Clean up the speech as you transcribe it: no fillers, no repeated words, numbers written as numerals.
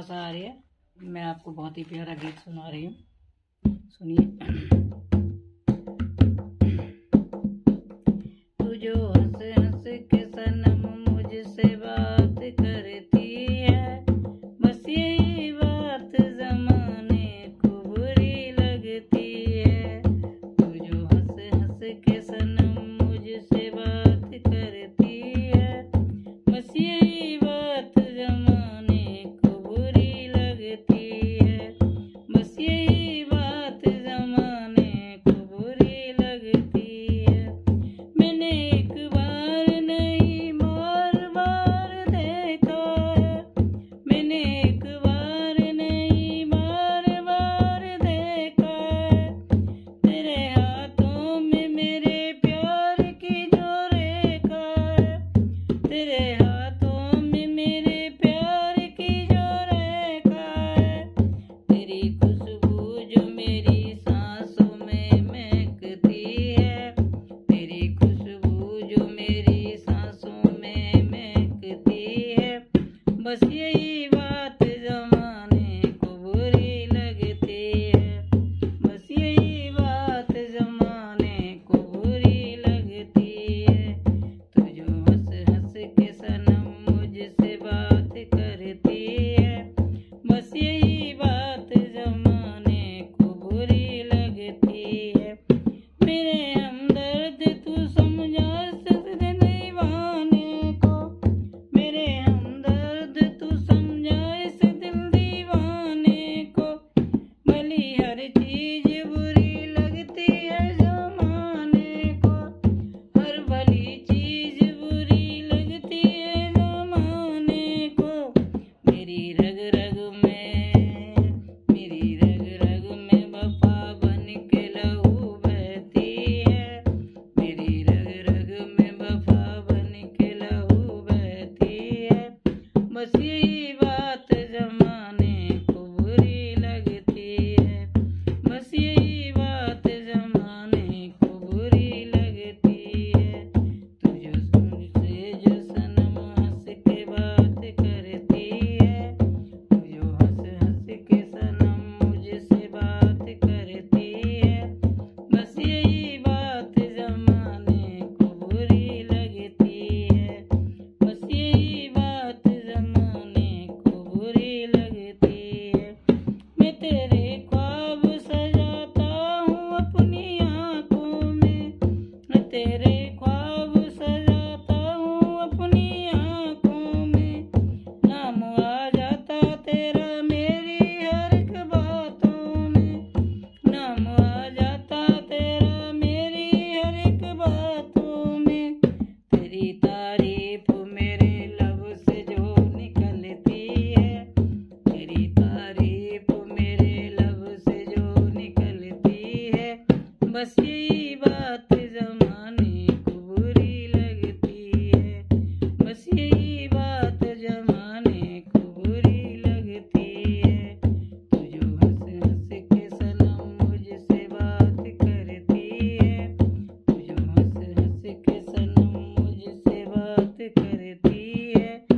सा आ रही है। मैं आपको बहुत ही प्यारा गीत सुना रही हूँ, सुनिए। तू जो हंस हंस के सनम मुझसे बात करती है, बस यही बात जमाने को बुरी लगती है। तू जो हंस हंस के सनम मुझसे बात करती है, बस यही बात जमाने को बुरी लगती है। बस यही बात जमाने को बुरी लगती है। मैंने एक बार नहीं बार बार देखा है, मैंने एक बार नहीं बार बार देखा है। तेरे हाथों में मेरे प्यार की जो रेखा है, तेरे हाथों में मेरे प्यार की जो रेखा है। तेरी खुशबू जो मेरी सांसों में महकती है, तेरी खुशबू जो मेरी सांसों में महकती है। बस यही बात जमाने को बुरी लगती है, बस यही बात जमाने को बुरी लगती है। तू जो हंस हंस के सनम मुझसे बात करती है, बस यही बात जमाने को बुरी लगती है। मेरे हमदर्द तू समझा इस दीवाने को, मेरे हमदर्द तू समझा इस दिल दीवाने को। भली हर चीज बुरी लगती है जमाने को, हर भली चीज बुरी लगती है जमाने को। मेरी रग रग में वफा बन के लहू बहती है, मेरी रग रग में वफा बन के लहू बहती है। बस यही बात जमाने को बुरी लगती है, बस यही बात जमाने को बुरी लगती है। तू जो मुझसे जो सनम हंस के बात करती है, तू जो हंस हंस के सनम मुझसे बात करती है, बस यही बात जमाने को बुरी लगती है, बस यही बात जमाने को बुरी लगती है। मैं तेरे ख्वाब सजाता हूँ अपनी आँखों में, मैं तेरे ख्वाब सजाता हूँ अपनी आँखों में। नाम आ जाता तेरा मेरी हर एक बातों में, नाम आ जाता तेरा मेरी हर एक बातों में। तेरी तारीफ मेरे लब से जो निकलती है, तेरी तारीफ मेरे लब से जो निकलती है। बस यही बात जमाने को बुरी लगती है, बस यही बात जमाने को बुरी लगती है। तू जो हंस हंस के सनम मुझसे बात करती है, तू जो हंस हंस के सनम मुझसे बात करती है,